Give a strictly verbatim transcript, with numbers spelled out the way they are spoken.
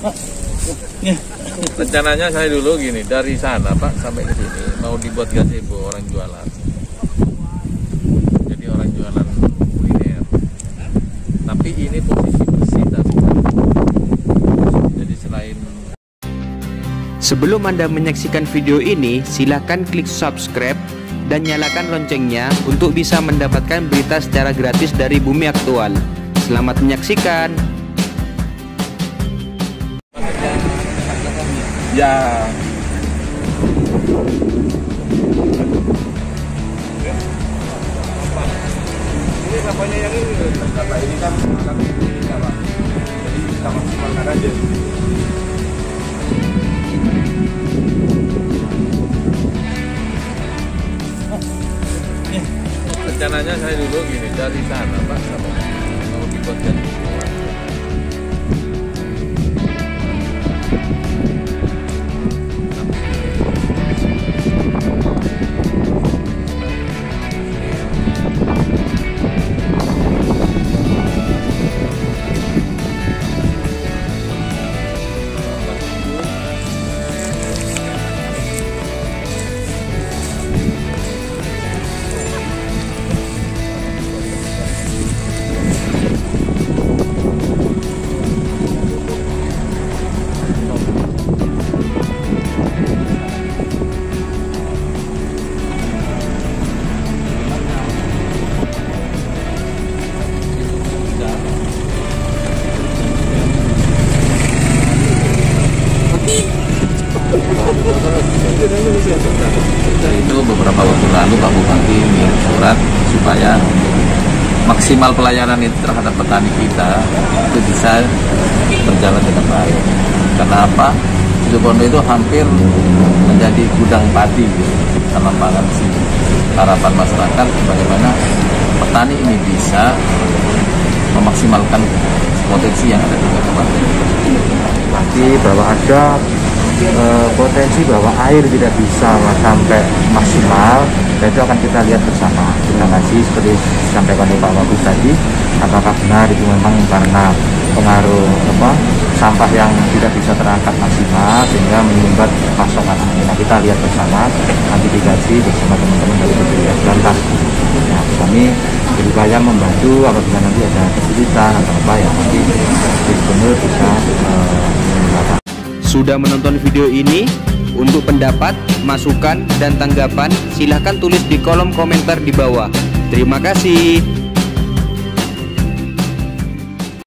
Rencananya saya dulu gini, dari sana Pak sampai ke sini mau dibuat gazebo orang jualan. Jadi orang jualan kuliner. Tapi ini posisi bersih tadi. Jadi selain Sebelum Anda menyaksikan video ini, silakan klik subscribe dan nyalakan loncengnya untuk bisa mendapatkan berita secara gratis dari Bumi Aktual. Selamat menyaksikan. ya ini sampahnya yang ini, sampah ini kan akan kita Pak. Jadi kita maksimalkan aja. Rencananya saya dulu gini, dari sana Pak sampai mau dibuat gazebo. Itu beberapa waktu lalu Pak Bupati mengirim surat supaya maksimal pelayanan itu terhadap petani kita itu bisa berjalan dengan baik. Karena apa? Situbondo itu hampir menjadi gudang padi, gitu, tanam pangan di sini. Harapan masyarakat bagaimana petani ini bisa memaksimalkan potensi yang ada di kabupaten. Berarti bahwa ada e, potensi bahwa air tidak bisa sampai maksimal, dan itu akan kita lihat bersama. Kita ngaji seperti disampaikan oleh Pak Wagub tadi, apakah benar itu memang karena pengaruh apa sampah yang tidak bisa terangkat maksimal sehingga menyumbat pasokan air. Nah, kita lihat bersama, nanti dikaji bersama teman-teman dari B P D S Lantas. Nah, kami berupaya membantu apabila nanti ada kesulitan atau apa ya, nanti benar-benar bisa menggunakan. Sudah menonton video ini? Untuk pendapat, masukan, dan tanggapan, silahkan tulis di kolom komentar di bawah. Terima kasih.